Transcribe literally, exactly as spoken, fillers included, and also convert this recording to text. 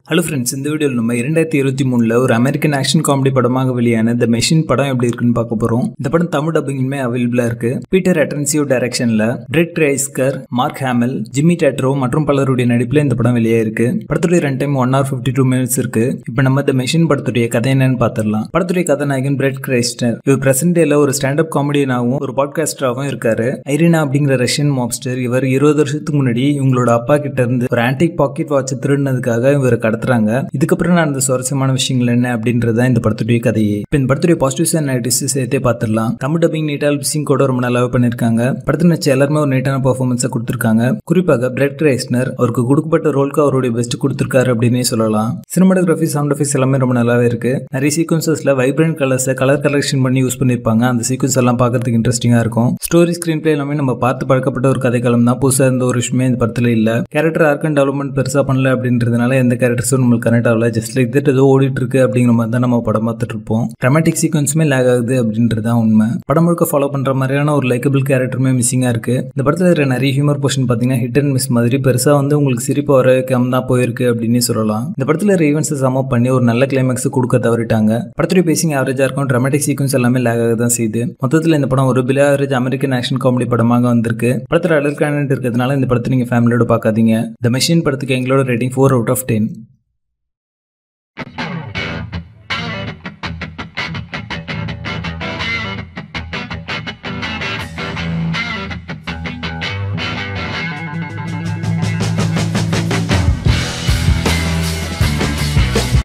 Hello friends, இந்த வீடியோவில் நம்ம இரண்டாயிரத்தி இருபத்தி மூணுல ஒரு அமெரிக்கன் ஆக்ஷன் காமெடி படமாக வெளியான த மெஷின் படம் எப்படி இருக்குன்னு பார்க்க போறோம். இந்த படம் தமிழ் டப்பிங்குமே அவைலபிளா இருக்கு. பீட்டர் அட்டன்சியோ டைரக்ஷன்ல Brett Kreischer, Mark Hamill, Jimmy Tatro மற்றும் பலருடைய நடிப்புல இந்த படம் வெளியே இருக்கு. படத்துடைய run time one hour fifty two minutes இருக்கு. இப்போ நம்ம த மெஷின் படத்துடைய கதை என்னன்னு பார்த்துடலாம். படத்துடைய கதாநாயகன் பிரெட் கிரைஸ்டர். இவர் பிரசன்ட் டேல ஒரு ஸ்டாண்ட் அப் காமெடியனாகவும் ஒரு பாட்காஸ்டராகவும் இருக்காரு. ஐரினா அப்படிங்கிற ரஷ்யன் மாப்ஸ்டர். இவர் இருபது வருஷத்துக்கு முன்னாடி இவங்களோட அப்பா கிட்ட இருந்து ஒரு ஆன்டிக் பாக்கெட் வாட்ச் திருடினதுக்காக இவர் கடத்துறாங்க. இதுக்கப்புறம் நடந்த சுவாரஸ்யமான விஷயங்கள் என்ன அப்படின்றத இந்த படத்துடைய கதையே. இப்போ இந்த படத்துடைய பாசிட்டிவ்ஸ் அண்ட் நெகட்டிவ்ஸ் சேர்த்தே பார்த்துடலாம். தமிழ் டப்பிங் நீட்டால் பிசிங் கூட ரொம்ப நல்லாவே பண்ணிருக்காங்க. படத்தில் நடிச்ச எல்லாருமே ஒரு நீட்டான பெர்ஃபார்மன்ஸை கொடுத்திருக்காங்க. குறிப்பாக பிரெட் கிரைஸ்னர் அவருக்கு கொடுக்கப்பட்ட ரோலுக்கு அவருடைய பெஸ்ட் கொடுத்திருக்காரு அப்படின்னே சொல்லலாம். சினிமாட்டோகிராஃபி, சவுண்ட் எஃபெக்ட்ஸ் எல்லாமே ரொம்ப நல்லாவே இருக்கு. நிறைய சீக்வன்சஸ்ல வைப்ரண்ட் கலர்ஸை கலர் கலெக்ஷன் பண்ணி யூஸ் பண்ணிருப்பாங்க. அந்த சீக்வன்ஸ் எல்லாம் பார்க்கறதுக்கு இன்ட்ரெஸ்டிங்கா இருக்கும். ஸ்டோரி ஸ்கிரீன் பிளே எல்லாமே நம்ம பார்த்து பழக்கப்பட்ட ஒரு கதைக்களம் தான். புதுசா இருந்த ஒரு விஷயமே இந்த படத்துல இல்ல. கேரக்டர் ஆர்க் அண்ட் டெவலப்மெண்ட் பெருசா பண்ணல அப்படின்றதுனால எந்த கேரக்டர்ஸும் நம்மளுக்கு கனெக்ட் ஆகல. ஜஸ்ட் லைக் தட் ஏதோ ஓடிட்டு இருக்கு அப்படிங்கிற மாதிரி தான் நம்ம படம் பார்த்துட்டு இருப்போம். ட்ராமாட்டிக் சீக்வன்ஸுமே லேக் ஆகுது அப்படின்றது தான் உண்மை. படம் முழுக்க ஃபாலோ பண்ற மாதிரியான ஒரு லைக்கபிள் கேரக்டருமே மிஸ்ஸிங்கா இருக்கு. இந்த படத்துல இருக்கிற நிறைய ஹியூமர் போர்ஷன் பாத்தீங்கன்னா ஹிட் அண்ட் மிஸ் மாதிரி பெருசா வந்து உங்களுக்கு சிரிப்பு வர கம் தான் போயிருக்கு அப்படின்னு சொல்லலாம். இந்த படத்துல இருக்கிற ஈவெண்ட்ஸை சம் அப் பண்ணி ஒரு நல்ல கிளைமேக்ஸ் கொடுக்க தவறிட்டாங்க. படத்துடைய பேசிங் ஆவரேஜா இருக்கும். ட்ராமாட்டிக் சீக்வன்ஸ் எல்லாமே லேக் ஆக தான் செய்யுது. மொத்தத்தில் இந்த படம் ஒரு below average American action comedy படமாக வந்திருக்கு. படத்துல அடல் கண்டென்ட் இருக்கிறதுனால இந்த படத்தை நீங்க ஃபேமிலியோட பார்க்காதீங்க. த மெஷின் படத்துக்கு எங்களோட rating four out of ten.